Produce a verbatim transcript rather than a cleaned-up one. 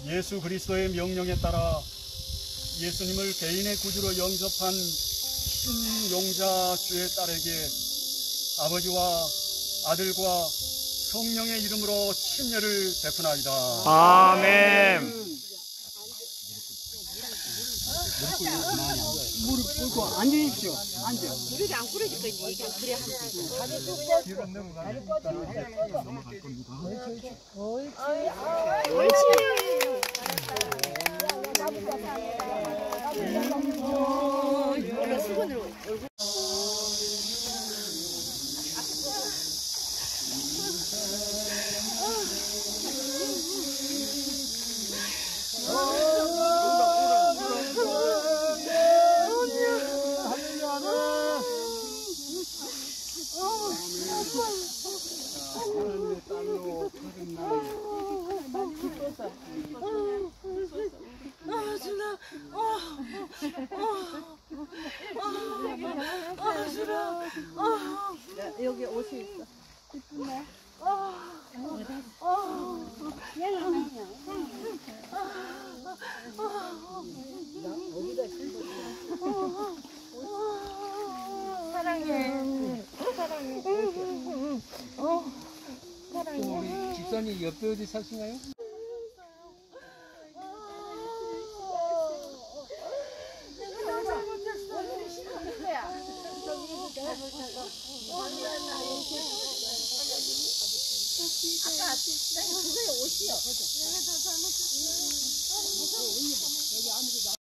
예수 그리스도의 명령에 따라 예수님을 개인의 구주로 영접한 신용자 주의 딸에게 아버지와 아들과 성령의 이름으로 침례를 베푸나이다. 아멘. 무릎 꿇고 앉으십시오. 앉아. 무릎이 안 꿇어질 거지. 이게 그래야 하면 되지. 뒤로 넘어가면 넘어갈 겁니다. 옳지. 수건으로 얼굴. 하나님의 딸로 거듭난 아, 준아. 아, 아, 아, 준아. 아, 여기 옷이 있어. 이쁘네. 아, 아, 얘는 사랑해. 사랑해. 어, 사랑해. 우리 집사님 옆에 어디 사시나요? 아까 그거에 옷이요.